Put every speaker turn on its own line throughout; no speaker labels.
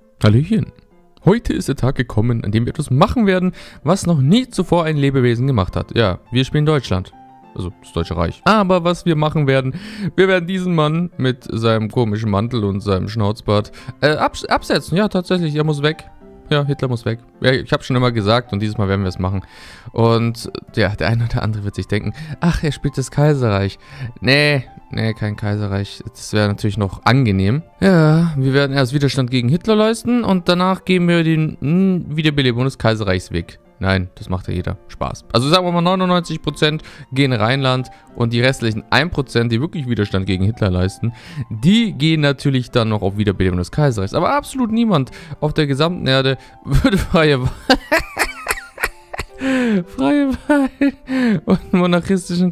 Hallöchen. Heute ist der Tag gekommen, an dem wir etwas machen werden, was noch nie zuvor ein Lebewesen gemacht hat. Ja, wir spielen Deutschland. Also das Deutsche Reich. Aber was wir machen werden, wir werden diesen Mann mit seinem komischen Mantel und seinem Schnauzbart absetzen. Ja, tatsächlich, er muss weg. Ja, Hitler muss weg. Ja, ich habe schon immer gesagt und dieses Mal werden wir es machen. Und ja, der eine oder andere wird sich denken, ach, er spielt das Kaiserreich. Nee, kein Kaiserreich. Das wäre natürlich noch angenehm. Ja, wir werden erst Widerstand gegen Hitler leisten und danach gehen wir den Wiederbelebung des Kaiserreichs weg. Nein, das macht ja jeder. Spaß. Also sagen wir mal 99% gehen Rheinland und die restlichen 1%, die wirklich Widerstand gegen Hitler leisten, die gehen natürlich dann noch auf Wiederbelebung des Kaiserreichs. Aber absolut niemand auf der gesamten Erde würde freie Wahl und monarchistischen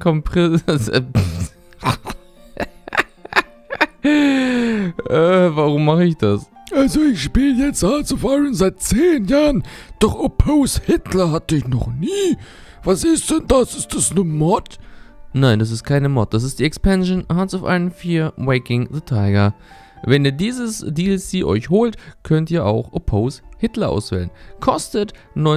warum mache ich das?
Also ich spiele jetzt Hearts of Iron seit 10 Jahren, doch Oppose Hitler hatte ich noch nie. Was ist denn das? Ist das eine Mod?
Nein, das ist keine Mod. Das ist die Expansion Hearts of Iron 4 Waking the Tiger. Wenn ihr dieses DLC euch holt, könnt ihr auch Oppose Hitler auswählen. Kostet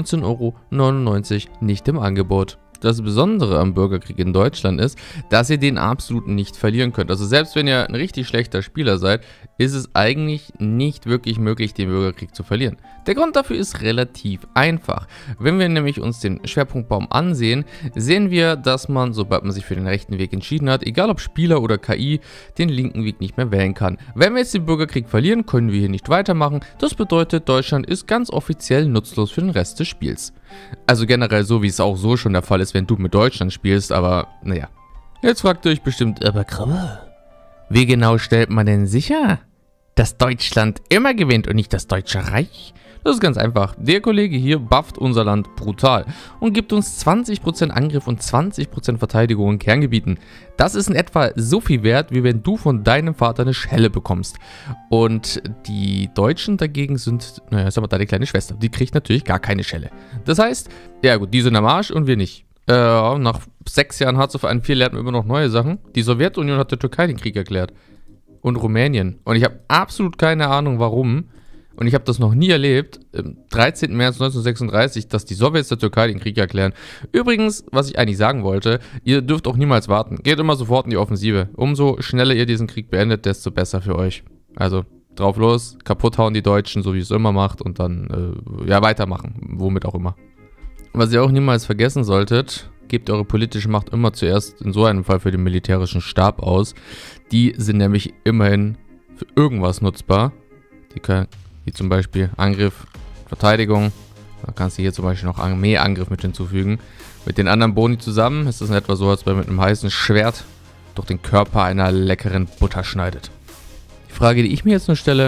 19,99 €, nicht im Angebot. Das Besondere am Bürgerkrieg in Deutschland ist, dass ihr den absolut nicht verlieren könnt. Also selbst wenn ihr ein richtig schlechter Spieler seid, ist es eigentlich nicht wirklich möglich, den Bürgerkrieg zu verlieren. Der Grund dafür ist relativ einfach. Wenn wir nämlich uns den Schwerpunktbaum ansehen, sehen wir, dass man, sobald man sich für den rechten Weg entschieden hat, egal ob Spieler oder KI, den linken Weg nicht mehr wählen kann. Wenn wir jetzt den Bürgerkrieg verlieren, können wir hier nicht weitermachen. Das bedeutet, Deutschland ist ganz offiziell nutzlos für den Rest des Spiels. Also generell so, wie es auch so schon der Fall ist, wenn du mit Deutschland spielst, aber naja. Jetzt fragt ihr euch bestimmt, aber Krabbe, wie genau stellt man denn sicher, dass Deutschland immer gewinnt und nicht das Deutsche Reich? Das ist ganz einfach. Der Kollege hier bufft unser Land brutal und gibt uns 20% Angriff und 20% Verteidigung in Kerngebieten. Das ist in etwa so viel wert, wie wenn du von deinem Vater eine Schelle bekommst. Und die Deutschen dagegen sind, naja, sag mal, deine kleine Schwester. Die kriegt natürlich gar keine Schelle. Das heißt, ja gut, die sind am Arsch und wir nicht. Nach 6 Jahren Hearts of Iron 4 lernen wir immer noch neue Sachen. Die Sowjetunion hat der Türkei den Krieg erklärt. Und Rumänien. Und ich habe absolut keine Ahnung, warum. Und ich habe das noch nie erlebt, am 13. März 1936, dass die Sowjets der Türkei den Krieg erklären. Übrigens, was ich eigentlich sagen wollte, ihr dürft auch niemals warten. Geht immer sofort in die Offensive. Umso schneller ihr diesen Krieg beendet, desto besser für euch. Also drauf los, kaputt hauen die Deutschen, so wie es immer macht, und dann ja, weitermachen, womit auch immer. Was ihr auch niemals vergessen solltet, gebt eure politische Macht immer zuerst in so einem Fall für den militärischen Stab aus. Die sind nämlich immerhin für irgendwas nutzbar. Die können, wie zum Beispiel Angriff, Verteidigung. Da kannst du hier zum Beispiel noch Armeeangriff mit hinzufügen. Mit den anderen Boni zusammen ist es in etwa so, als wenn man mit einem heißen Schwert durch den Körper einer leckeren Butter schneidet. Die Frage, die ich mir jetzt nur stelle,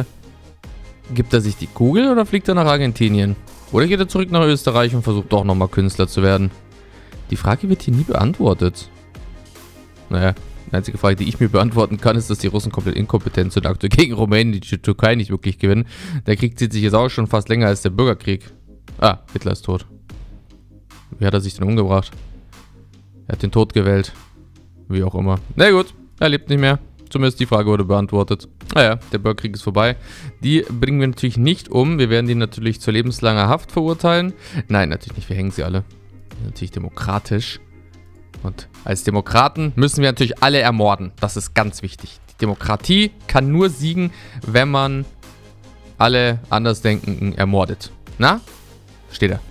gibt er sich die Kugel oder fliegt er nach Argentinien? Oder geht er zurück nach Österreich und versucht doch nochmal Künstler zu werden? Die Frage wird hier nie beantwortet. Naja, die einzige Frage, die ich mir beantworten kann, ist, dass die Russen komplett inkompetent sind, aktuell gegen Rumänien, die Türkei nicht wirklich gewinnen. Der Krieg zieht sich jetzt auch schon fast länger als der Bürgerkrieg. Ah, Hitler ist tot. Wie hat er sich denn umgebracht? Er hat den Tod gewählt. Wie auch immer. Na gut, er lebt nicht mehr. Zumindest die Frage wurde beantwortet. Naja, der Bürgerkrieg ist vorbei. Die bringen wir natürlich nicht um. Wir werden die natürlich zur lebenslanger Haft verurteilen. Nein, natürlich nicht. Wir hängen sie alle. Natürlich demokratisch. Und als Demokraten müssen wir natürlich alle ermorden. Das ist ganz wichtig. Die Demokratie kann nur siegen, wenn man alle Andersdenkenden ermordet. Na? Steht da.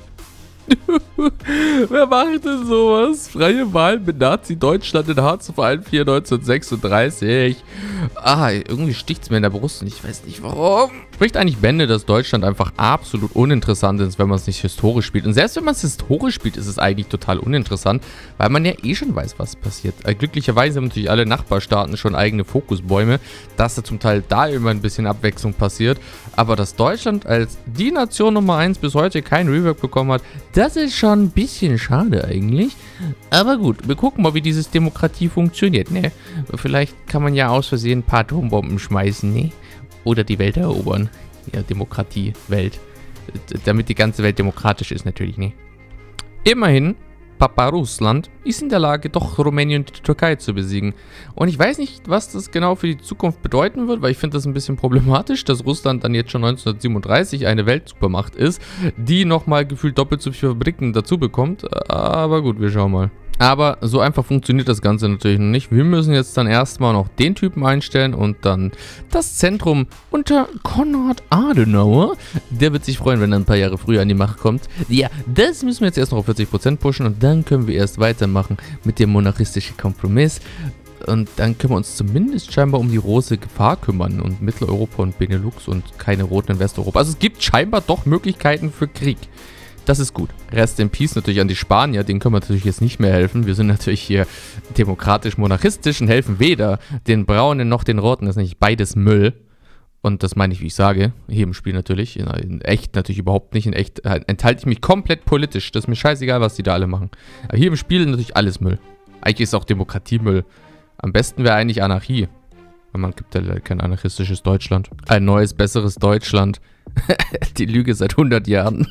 Wer macht denn sowas? Freie Wahl mit Nazi-Deutschland in Hearts of Iron 4 1936. Ah, irgendwie sticht's mir in der Brust und ich weiß nicht warum. Spricht eigentlich Bände, dass Deutschland einfach absolut uninteressant ist, wenn man es nicht historisch spielt. Und selbst wenn man es historisch spielt, ist es eigentlich total uninteressant, weil man ja eh schon weiß, was passiert. Glücklicherweise haben natürlich alle Nachbarstaaten schon eigene Fokusbäume, dass da zum Teil da immer ein bisschen Abwechslung passiert. Aber dass Deutschland als die Nation Nummer 1 bis heute kein Rework bekommen hat, das ist schon ein bisschen schade eigentlich. Aber gut, wir gucken mal, wie dieses Demokratie funktioniert, ne? Vielleicht kann man ja aus Versehen ein paar Atombomben schmeißen, ne? Oder die Welt erobern. Ja, Demokratie, Welt. Damit die ganze Welt demokratisch ist natürlich, ne? Immerhin Papa Russland ist in der Lage, doch Rumänien und die Türkei zu besiegen. Und ich weiß nicht, was das genau für die Zukunft bedeuten wird, weil ich finde das ein bisschen problematisch, dass Russland dann jetzt schon 1937 eine Weltsupermacht ist, die nochmal gefühlt doppelt so viele Fabriken dazu bekommt. Aber gut, wir schauen mal. Aber so einfach funktioniert das Ganze natürlich noch nicht. Wir müssen jetzt dann erstmal noch den Typen einstellen und dann das Zentrum unter Konrad Adenauer. Der wird sich freuen, wenn er ein paar Jahre früher an die Macht kommt. Ja, das müssen wir jetzt erst noch auf 40% pushen und dann können wir erst weitermachen mit dem monarchistischen Kompromiss. Und dann können wir uns zumindest scheinbar um die große Gefahr kümmern und Mitteleuropa und Benelux und keine Roten in Westeuropa. Also es gibt scheinbar doch Möglichkeiten für Krieg. Das ist gut. Rest in Peace natürlich an die Spanier, denen können wir natürlich jetzt nicht mehr helfen. Wir sind natürlich hier demokratisch-monarchistisch und helfen weder den Braunen noch den Roten. Das ist nämlich beides Müll. Und das meine ich, wie ich sage. Hier im Spiel natürlich. In echt natürlich überhaupt nicht. In echt enthalte ich mich komplett politisch. Das ist mir scheißegal, was die da alle machen. Aber hier im Spiel natürlich alles Müll. Eigentlich ist auch Demokratie Müll. Am besten wäre eigentlich Anarchie. Weil man gibt ja kein anarchistisches Deutschland. Ein neues, besseres Deutschland. Die Lüge seit 100 Jahren.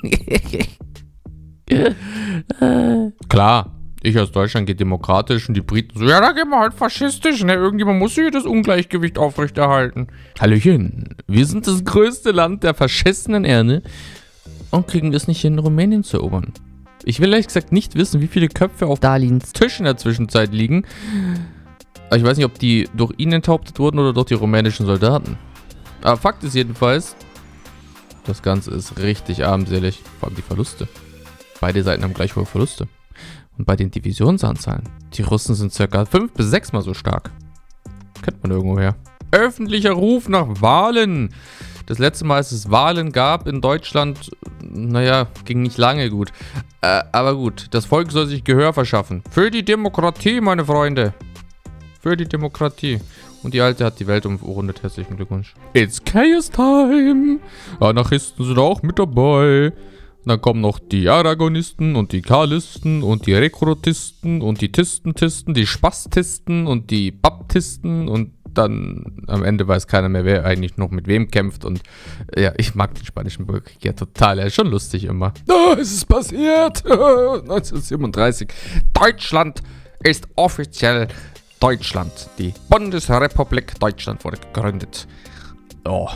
Klar, ich aus Deutschland gehe demokratisch und die Briten so, ja, da gehen wir halt faschistisch, ne? Irgendjemand muss hier das Ungleichgewicht aufrechterhalten. Hallöchen, wir sind das größte Land der verschissenen Erde und kriegen es nicht hin, Rumänien zu erobern. Ich will ehrlich gesagt nicht wissen, wie viele Köpfe auf Stalins Tisch in der Zwischenzeit liegen. Aber ich weiß nicht, ob die durch ihn enthauptet wurden oder durch die rumänischen Soldaten. Aber Fakt ist jedenfalls, das Ganze ist richtig armselig. Vor allem die Verluste. Beide Seiten haben gleich hohe Verluste. Und bei den Divisionsanzahlen, die Russen sind ca. 5 bis 6 mal so stark. Kennt man irgendwoher. Öffentlicher Ruf nach Wahlen. Das letzte Mal, als es Wahlen gab in Deutschland, naja, ging nicht lange gut. Aber gut, das Volk soll sich Gehör verschaffen. Für die Demokratie, meine Freunde. Für die Demokratie. Und die Alte hat die Welt umrundet. Herzlichen Glückwunsch. It's Chaos Time. Anarchisten sind auch mit dabei. Dann kommen noch die Aragonisten und die Karlisten und die Rekrutisten und die Tisten, die Spastisten und die Baptisten und dann am Ende weiß keiner mehr, wer eigentlich noch mit wem kämpft. Und ja, ich mag den Spanischen Bürgerkrieg ja total. Er ist schon lustig immer.
Oh, es ist passiert.
1937. Deutschland ist offiziell Deutschland. Die Bundesrepublik Deutschland wurde gegründet. Oh.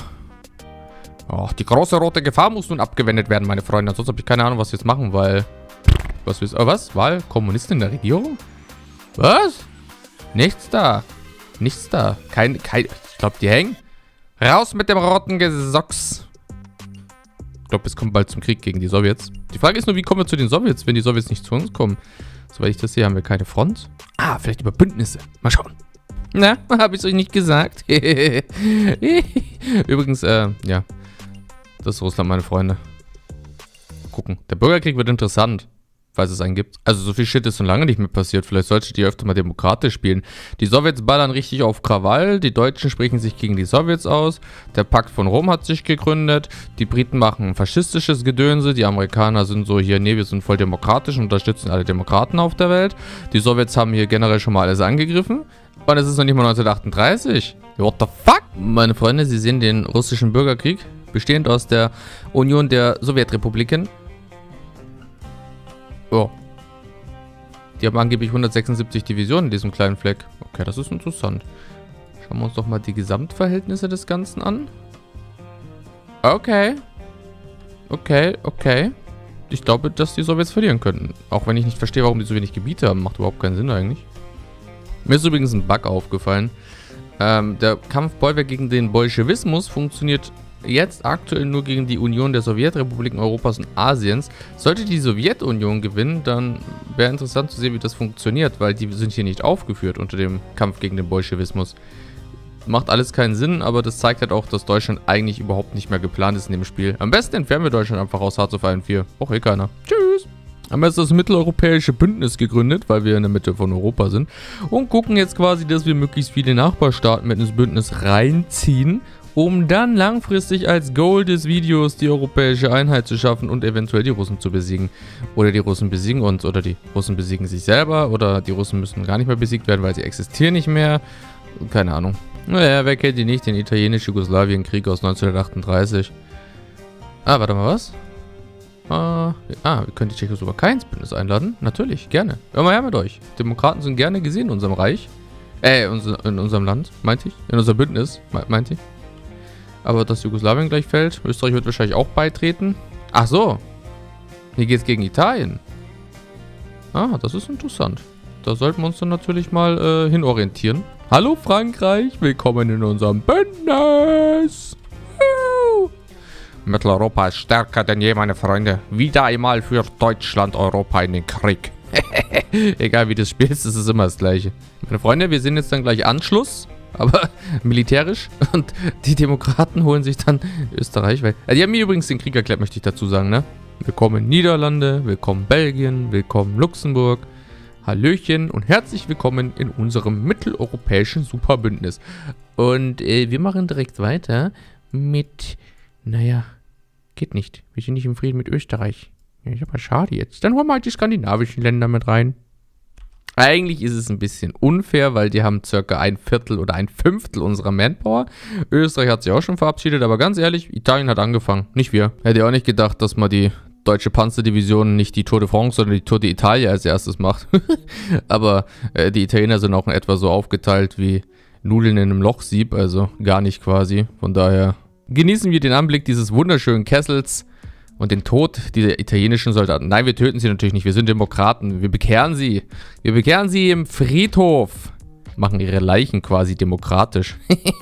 Oh, die große rote Gefahr muss nun abgewendet werden, meine Freunde. Ansonsten habe ich keine Ahnung, was wir jetzt machen, weil... Was? Wahl? Kommunisten in der Regierung? Was? Nichts da. Nichts da. Ich glaube, die hängen. Raus mit dem roten Gesocks. Ich glaube, es kommt bald zum Krieg gegen die Sowjets. Die Frage ist nur, wie kommen wir zu den Sowjets, wenn die Sowjets nicht zu uns kommen? Soweit ich das sehe, haben wir keine Front. Ah, vielleicht über Bündnisse. Mal schauen. Na, habe ich es euch nicht gesagt? Übrigens, ja. Das ist Russland, meine Freunde. Gucken. Der Bürgerkrieg wird interessant, falls es einen gibt. Also so viel Shit ist schon lange nicht mehr passiert. Vielleicht solltet ihr öfter mal demokratisch spielen. Die Sowjets ballern richtig auf Krawall. Die Deutschen sprechen sich gegen die Sowjets aus. Der Pakt von Rom hat sich gegründet. Die Briten machen ein faschistisches Gedönse. Die Amerikaner sind so hier, nee, wir sind voll demokratisch und unterstützen alle Demokraten auf der Welt. Die Sowjets haben hier generell schon mal alles angegriffen. Und es ist noch nicht mal 1938. What the fuck? Meine Freunde, Sie sehen den russischen Bürgerkrieg. Bestehend aus der Union der Sowjetrepubliken. Oh. Die haben angeblich 176 Divisionen in diesem kleinen Fleck. Okay, das ist interessant. Schauen wir uns doch mal die Gesamtverhältnisse des Ganzen an. Okay. Okay. Ich glaube, dass die Sowjets verlieren könnten. Auch wenn ich nicht verstehe, warum die so wenig Gebiete haben. Macht überhaupt keinen Sinn eigentlich. Mir ist übrigens ein Bug aufgefallen. Der Kampfbollwerk gegen den Bolschewismus funktioniert jetzt aktuell nur gegen die Union der Sowjetrepubliken Europas und Asiens. Sollte die Sowjetunion gewinnen, dann wäre interessant zu sehen, wie das funktioniert, weil die sind hier nicht aufgeführt unter dem Kampf gegen den Bolschewismus. Macht alles keinen Sinn, aber das zeigt halt auch, dass Deutschland eigentlich überhaupt nicht mehr geplant ist in dem Spiel. Am besten entfernen wir Deutschland einfach aus Hearts of Iron 4. Braucht eh keiner. Tschüss! Haben wir jetzt das mitteleuropäische Bündnis gegründet, weil wir in der Mitte von Europa sind. Und gucken jetzt quasi, dass wir möglichst viele Nachbarstaaten mit ins Bündnis reinziehen, um dann langfristig als Goal des Videos die europäische Einheit zu schaffen und eventuell die Russen zu besiegen. Oder die Russen besiegen uns, oder die Russen besiegen sich selber, oder die Russen müssen gar nicht mehr besiegt werden, weil sie existieren nicht mehr. Keine Ahnung. Naja, wer kennt die nicht? Den italienisch-Jugoslawien-Krieg aus 1938. Ah, warte mal, was? wir können die Tschechoslowakei ins Bündnis einladen. Natürlich, gerne. Hör mal her mit euch. Demokraten sind gerne gesehen in unserem Reich. In unserem Land, meinte ich. In unserem Bündnis, meinte ich. Aber dass Jugoslawien gleich fällt. Österreich wird wahrscheinlich auch beitreten. Ach so. Hier geht es gegen Italien. Ah, das ist interessant. Da sollten wir uns dann natürlich mal hinorientieren. Hallo Frankreich, willkommen in unserem Bündnis. Mitteleuropa ist stärker denn je, meine Freunde. Wieder einmal führt Deutschland Europa in den Krieg. Egal wie du spielst, das ist immer das Gleiche. Meine Freunde, wir sind jetzt dann gleich Anschluss, aber militärisch. Und die Demokraten holen sich dann Österreich. Weil, die haben mir übrigens den Krieg erklärt, möchte ich dazu sagen, ne? Willkommen Niederlande, willkommen Belgien, willkommen Luxemburg. Hallöchen und herzlich willkommen in unserem mitteleuropäischen Superbündnis. Und wir machen direkt weiter mit, naja, geht nicht. Wir sind nicht im Frieden mit Österreich. Ja, ist aber schade jetzt. Dann holen wir halt die skandinavischen Länder mit rein. Eigentlich ist es ein bisschen unfair, weil die haben circa 1/4 oder 1/5 unserer Manpower. Österreich hat sich auch schon verabschiedet, aber ganz ehrlich, Italien hat angefangen, nicht wir. Hätte auch nicht gedacht, dass man die deutsche Panzerdivision nicht die Tour de France, sondern die Tour d'Italia als erstes macht. Aber die Italiener sind auch in etwa so aufgeteilt wie Nudeln in einem Lochsieb, also gar nicht quasi. Von daher genießen wir den Anblick dieses wunderschönen Kessels und den Tod dieser italienischen Soldaten. Nein, wir töten sie natürlich nicht. Wir sind Demokraten. Wir bekehren sie. Wir bekehren sie im Friedhof. Machen ihre Leichen quasi demokratisch.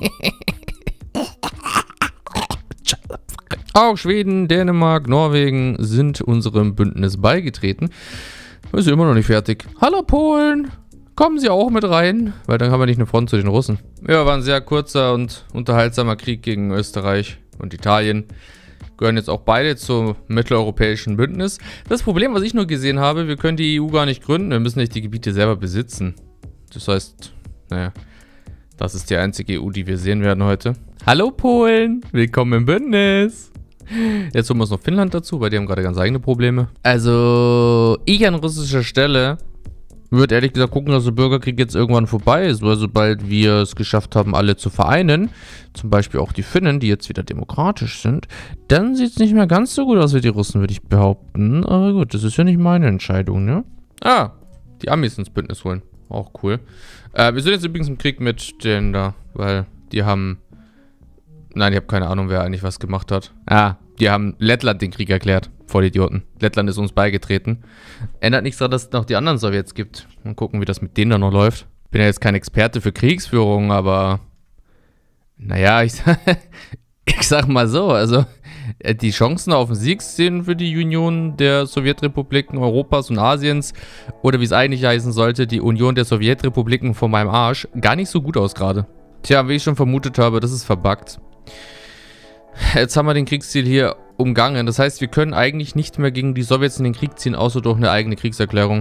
Auch Schweden, Dänemark, Norwegen sind unserem Bündnis beigetreten. Wir sind immer noch nicht fertig. Hallo Polen! Kommen Sie auch mit rein, weil dann haben wir nicht eine Front zu den Russen. Ja, war ein sehr kurzer und unterhaltsamer Krieg gegen Österreich und Italien. Gehören jetzt auch beide zum mitteleuropäischen Bündnis. Das Problem, was ich nur gesehen habe, wir können die EU gar nicht gründen. Wir müssen nicht die Gebiete selber besitzen. Das heißt, naja, das ist die einzige EU, die wir sehen werden heute. Hallo Polen, willkommen im Bündnis. Jetzt holen wir uns noch Finnland dazu, weil die haben gerade ganz eigene Probleme. Also, ich an russischer Stelle würde ehrlich gesagt gucken, dass der Bürgerkrieg jetzt irgendwann vorbei ist, weil sobald wir es geschafft haben, alle zu vereinen, zum Beispiel auch die Finnen, die jetzt wieder demokratisch sind, dann sieht es nicht mehr ganz so gut aus wie die Russen, würde ich behaupten. Aber gut, das ist ja nicht meine Entscheidung, ne? Ah, die Amis ins Bündnis holen. Auch cool. Wir sind jetzt übrigens im Krieg mit denen da, weil die haben... Nein, ich habe keine Ahnung, wer eigentlich was gemacht hat. Ah, die haben Lettland den Krieg erklärt. Vollidioten. Lettland ist uns beigetreten. Ändert nichts daran, dass es noch die anderen Sowjets gibt. Mal gucken, wie das mit denen dann noch läuft. Bin ja jetzt kein Experte für Kriegsführung, aber... Naja, ich sag mal so, also... Die Chancen auf den Sieg sehen für die Union der Sowjetrepubliken Europas und Asiens, oder wie es eigentlich heißen sollte, die Union der Sowjetrepubliken von meinem Arsch, gar nicht so gut aus gerade. Tja, wie ich schon vermutet habe, das ist verbuggt. Jetzt haben wir den Kriegsziel hier umgangen. Das heißt, wir können eigentlich nicht mehr gegen die Sowjets in den Krieg ziehen, außer durch eine eigene Kriegserklärung.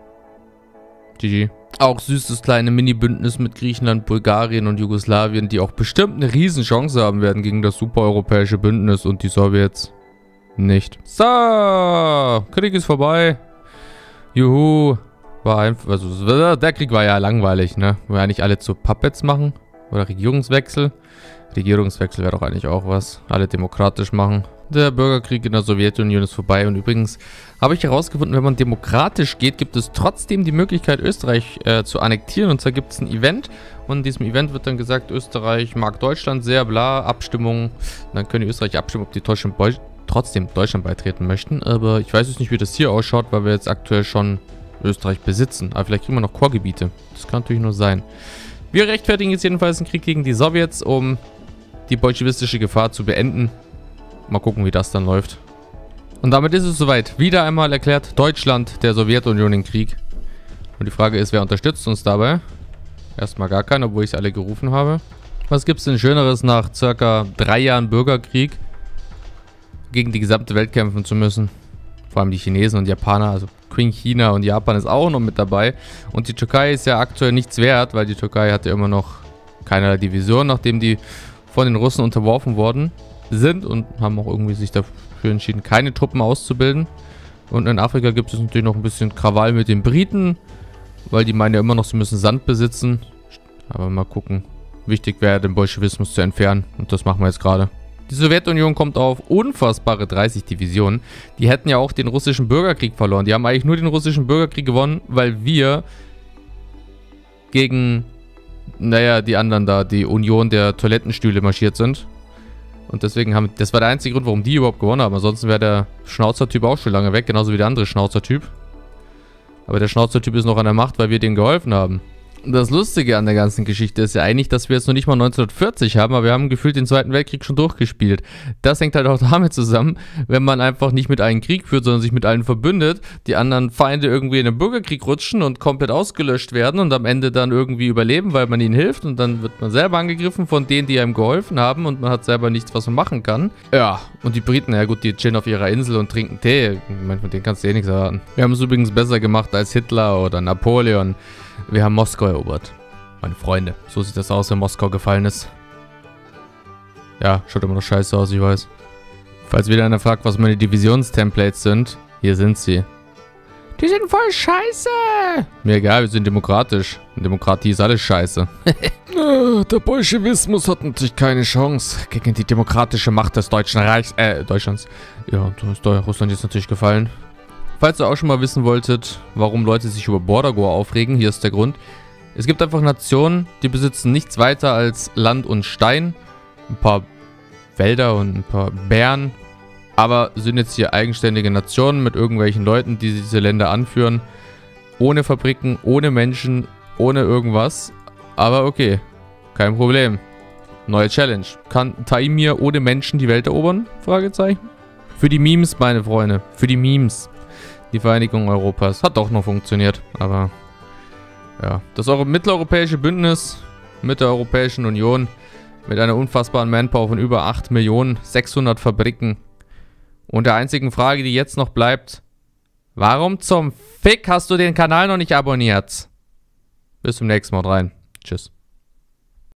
GG. Auch süßes kleine Mini-Bündnis mit Griechenland, Bulgarien und Jugoslawien, die auch bestimmt eine Riesenchance haben werden gegen das supereuropäische Bündnis und die Sowjets. Nicht. So, Krieg ist vorbei. Juhu. War einfach, also der Krieg war ja langweilig, ne? Wollen wir eigentlich alle zu Puppets machen? Oder Regierungswechsel? Regierungswechsel wäre doch eigentlich auch was. Alle demokratisch machen. Der Bürgerkrieg in der Sowjetunion ist vorbei. Und übrigens habe ich herausgefunden, wenn man demokratisch geht, gibt es trotzdem die Möglichkeit, Österreich zu annektieren. Und zwar gibt es ein Event. Und in diesem Event wird dann gesagt, Österreich mag Deutschland sehr, bla, Abstimmung. Und dann können die Österreicher abstimmen, ob die trotzdem Deutschland beitreten möchten. Aber ich weiß jetzt nicht, wie das hier ausschaut, weil wir jetzt aktuell schon Österreich besitzen. Aber vielleicht kriegen wir noch Core-Gebiete. Das kann natürlich nur sein. Wir rechtfertigen jetzt jedenfalls einen Krieg gegen die Sowjets, um die bolschewistische Gefahr zu beenden. Mal gucken, wie das dann läuft. Und damit ist es soweit. Wieder einmal erklärt Deutschland der Sowjetunion den Krieg. Und die Frage ist, wer unterstützt uns dabei? Erstmal gar keiner, obwohl ich alle gerufen habe. Was gibt es denn Schöneres, nach circa 3 Jahren Bürgerkrieg gegen die gesamte Welt kämpfen zu müssen? Vor allem die Chinesen und Japaner, also Queen China und Japan ist auch noch mit dabei. Und die Türkei ist ja aktuell nichts wert, weil die Türkei hat ja immer noch keinerlei Division, nachdem die von den Russen unterworfen worden sind und haben auch irgendwie sich dafür entschieden, keine Truppen auszubilden. Und in Afrika gibt es natürlich noch ein bisschen Krawall mit den Briten, weil die meinen ja immer noch, sie müssen Sand besitzen. Aber mal gucken. Wichtig wäre, den Bolschewismus zu entfernen und das machen wir jetzt gerade. Die Sowjetunion kommt auf unfassbare 30 Divisionen. Die hätten ja auch den russischen Bürgerkrieg verloren. Die haben eigentlich nur den russischen Bürgerkrieg gewonnen, weil wir gegen, naja, die anderen da, die Union der Toilettenstühle marschiert sind. Und deswegen das war der einzige Grund, warum die überhaupt gewonnen haben. Ansonsten wäre der Schnauzertyp auch schon lange weg, genauso wie der andere Schnauzertyp. Aber der Schnauzertyp ist noch an der Macht, weil wir denen geholfen haben. Das Lustige an der ganzen Geschichte ist ja eigentlich, dass wir jetzt noch nicht mal 1940 haben, aber wir haben gefühlt den Zweiten Weltkrieg schon durchgespielt. Das hängt halt auch damit zusammen, wenn man einfach nicht mit allen Krieg führt, sondern sich mit allen verbündet, die anderen Feinde irgendwie in den Bürgerkrieg rutschen und komplett ausgelöscht werden und am Ende dann irgendwie überleben, weil man ihnen hilft und dann wird man selber angegriffen von denen, die einem geholfen haben und man hat selber nichts, was man machen kann. Ja, und die Briten, ja gut, die chillen auf ihrer Insel und trinken Tee. Ich meine, von denen kannst du eh nichts erwarten. Wir haben es übrigens besser gemacht als Hitler oder Napoleon. Wir haben Moskau erobert. Meine Freunde. So sieht das aus, wenn Moskau gefallen ist. Ja, schaut immer noch scheiße aus, ich weiß. Falls wieder einer fragt, was meine Divisionstemplates sind, hier sind sie. Die sind voll scheiße! Mir egal, wir sind demokratisch. Und Demokratie ist alles scheiße.
Der Bolschewismus hat natürlich keine Chance gegen die demokratische Macht des Deutschen Reichs, Deutschlands.
Ja, da ist Russland jetzt natürlich gefallen. Falls ihr auch schon mal wissen wolltet, warum Leute sich über Border War aufregen, hier ist der Grund. Es gibt einfach Nationen, die besitzen nichts weiter als Land und Stein, ein paar Wälder und ein paar Bären, aber sind jetzt hier eigenständige Nationen mit irgendwelchen Leuten, die diese Länder anführen, ohne Fabriken, ohne Menschen, ohne irgendwas. Aber okay, kein Problem. Neue Challenge. Kann Taimir ohne Menschen die Welt erobern? Fragezeichen. Für die Memes, meine Freunde, für die Memes. Die Vereinigung Europas. Hat doch noch funktioniert, aber ja. Das mitteleuropäische Bündnis mit der Europäischen Union mit einer unfassbaren Manpower von über 8 Millionen, 600 Fabriken und der einzigen Frage, die jetzt noch bleibt: Warum zum Fick hast du den Kanal noch nicht abonniert? Bis zum nächsten Mal rein. Tschüss.